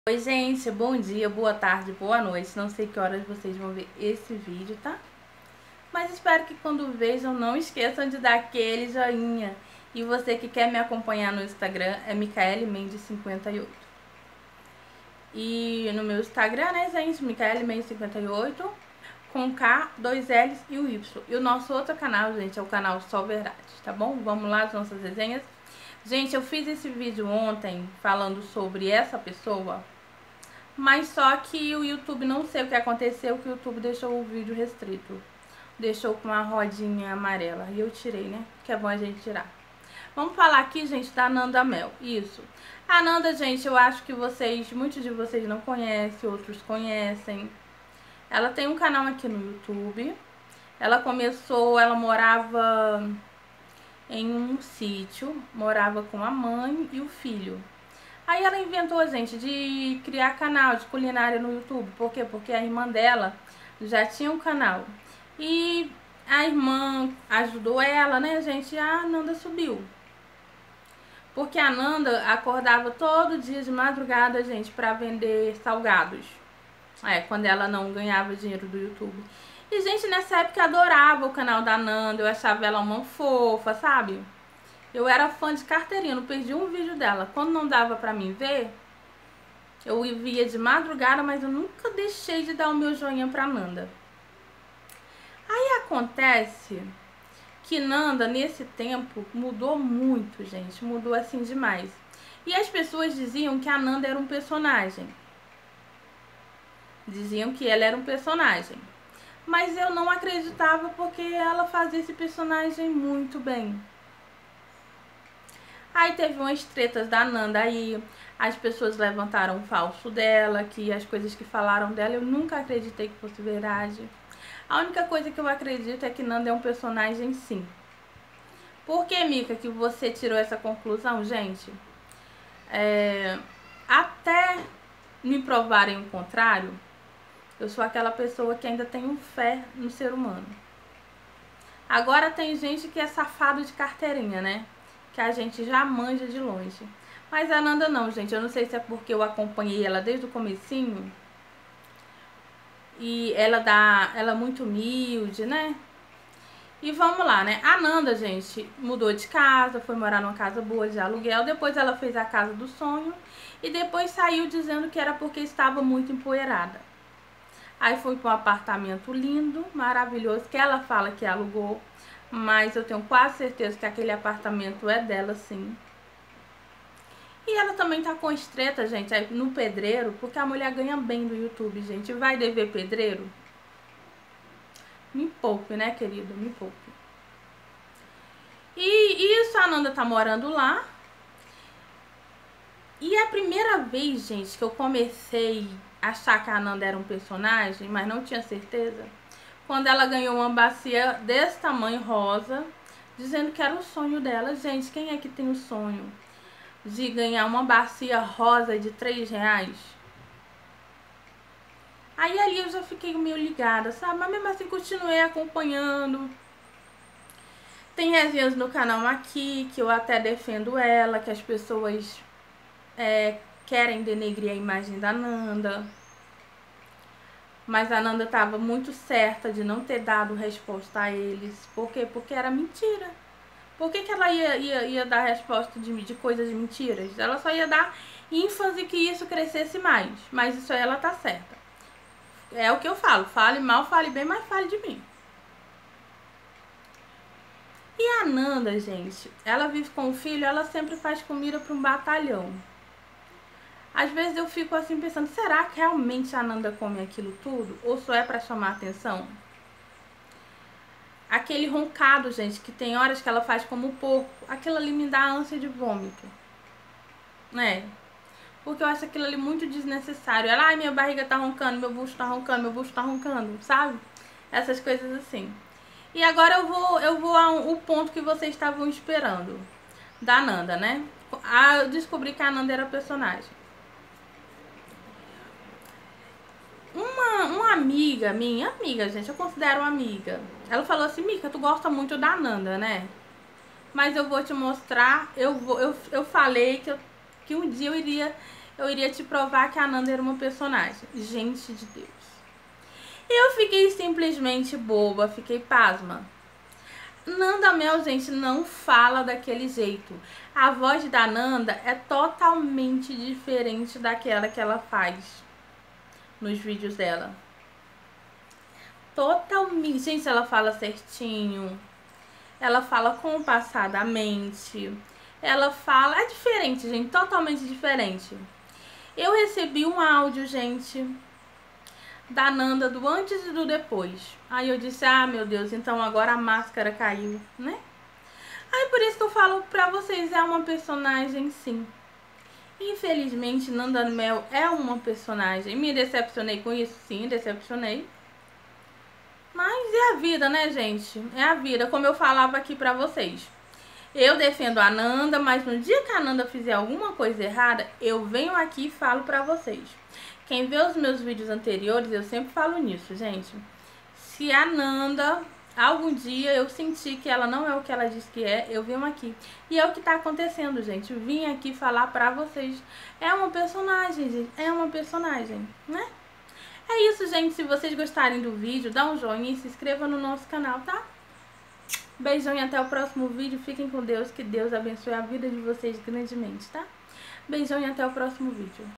Oi gente, bom dia, boa tarde, boa noite. Não sei que horas vocês vão ver esse vídeo, tá? Mas espero que quando vejam não esqueçam de dar aquele joinha. E você que quer me acompanhar no Instagram é Micaele Mendes 58. E no meu Instagram, né gente, Micaele Mendes 58 com K, 2 L's e o Y. E o nosso outro canal, gente, é o canal Só Verdade, tá bom? Vamos lá as nossas resenhas. Gente, eu fiz esse vídeo ontem falando sobre essa pessoa, mas só que o YouTube, não sei o que aconteceu, que o YouTube deixou o vídeo restrito. Deixou com uma rodinha amarela. E eu tirei, né? Que é bom a gente tirar. Vamos falar aqui, gente, da Nanda Mel. Isso. A Nanda, gente, eu acho que muitos de vocês não conhecem, outros conhecem. Ela tem um canal aqui no YouTube. Ela morava em um sítio, morava com a mãe e o filho. Aí ela inventou, gente, de criar canal de culinária no YouTube. Por quê? Porque a irmã dela já tinha um canal. E a irmã ajudou ela, né, gente? E a Nanda subiu. Porque a Nanda acordava todo dia de madrugada, gente, pra vender salgados. Quando ela não ganhava dinheiro do YouTube. E, gente, nessa época eu adorava o canal da Nanda. Eu achava ela uma fofa, sabe? Eu era fã de carteirinha, não perdi um vídeo dela. Quando não dava pra mim ver, eu via de madrugada, mas eu nunca deixei de dar o meu joinha pra Nanda. Aí acontece que Nanda, nesse tempo, mudou muito, gente. Mudou assim demais. E as pessoas diziam que a Nanda era um personagem. Diziam que ela era um personagem. Mas eu não acreditava porque ela fazia esse personagem muito bem. Aí teve umas tretas da Nanda aí, as pessoas levantaram o falso dela, que as coisas que falaram dela eu nunca acreditei que fosse verdade. A única coisa que eu acredito é que Nanda é um personagem, sim. Por que, Mica, que você tirou essa conclusão, gente? Até me provarem o contrário, eu sou aquela pessoa que ainda tem fé no ser humano. Agora tem gente que é safado de carteirinha, né? Que a gente já manja de longe. Mas a Nanda não, gente. Eu não sei se é porque eu acompanhei ela desde o comecinho. E ela é muito humilde, né? E vamos lá, né? A Nanda, gente, mudou de casa, foi morar numa casa boa de aluguel. Depois ela fez a casa do sonho. E depois saiu dizendo que era porque estava muito empoeirada. Aí foi para um apartamento lindo, maravilhoso, que ela fala que alugou. Mas eu tenho quase certeza que aquele apartamento é dela, sim. E ela também tá com estreita, gente, aí no pedreiro, porque a mulher ganha bem do YouTube, gente. Vai dever pedreiro? Me poupe, né, querido? Me poupe. E isso, a Nanda tá morando lá. E a primeira vez, gente, que eu comecei a achar que a Nanda era um personagem, mas não tinha certeza, quando ela ganhou uma bacia desse tamanho, rosa, dizendo que era o sonho dela. Gente, quem é que tem o sonho de ganhar uma bacia rosa de R$3? Aí ali eu já fiquei meio ligada, sabe? Mas mesmo assim continuei acompanhando. Tem resenhas no canal aqui que eu até defendo ela, que as pessoas querem denegrir a imagem da Nanda. Mas a Nanda estava muito certa de não ter dado resposta a eles. Por quê? Porque era mentira. Por que ela ia dar resposta de coisas de mentiras? Ela só ia dar ênfase que isso crescesse mais. Mas isso aí ela tá certa. É o que eu falo. Fale mal, fale bem, mas fale de mim. E a Nanda, gente, ela vive com o filho, ela sempre faz comida para um batalhão. Às vezes eu fico assim pensando, será que realmente a Nanda come aquilo tudo? Ou só é pra chamar atenção? Aquele roncado, gente, que tem horas que ela faz como porco, aquilo ali me dá ânsia de vômito, né? Porque eu acho aquilo ali muito desnecessário. Ela, ai, minha barriga tá roncando, meu bucho tá roncando, meu bucho tá roncando, sabe? Essas coisas assim. E agora eu vou ao ponto que vocês estavam esperando, da Nanda, né? Eu descobri que a Nanda era personagem. Uma amiga, minha amiga, gente, eu considero uma amiga. Ela falou assim, Mica, tu gosta muito da Nanda, né? Mas eu vou te mostrar, eu falei que um dia eu iria te provar que a Nanda era uma personagem. Gente de Deus. Eu fiquei simplesmente boba, fiquei pasma. Nanda Mel, gente, não fala daquele jeito. A voz da Nanda é totalmente diferente daquela que ela faz nos vídeos dela. Totalmente. Gente, ela fala certinho. Ela fala compassadamente. Ela fala... É diferente, gente. Totalmente diferente. Eu recebi um áudio, gente, da Nanda do antes e do depois. Aí eu disse, ah, meu Deus, então agora a máscara caiu, né? Aí por isso que eu falo pra vocês, é uma personagem sim. Infelizmente, Nanda Mel é uma personagem. Me decepcionei com isso? Sim, decepcionei. Mas é a vida, né, gente? É a vida, como eu falava aqui pra vocês. Eu defendo a Nanda, mas no dia que a Nanda fizer alguma coisa errada, eu venho aqui e falo pra vocês. Quem vê os meus vídeos anteriores, eu sempre falo nisso, gente. Se a Nanda, algum dia eu sentir que ela não é o que ela diz que é, eu venho aqui. E é o que tá acontecendo, gente. Vim aqui falar pra vocês. É uma personagem, gente. É uma personagem, né? É isso, gente. Se vocês gostarem do vídeo, dá um joinha e se inscreva no nosso canal, tá? Beijão e até o próximo vídeo. Fiquem com Deus. Que Deus abençoe a vida de vocês grandemente, tá? Beijão e até o próximo vídeo.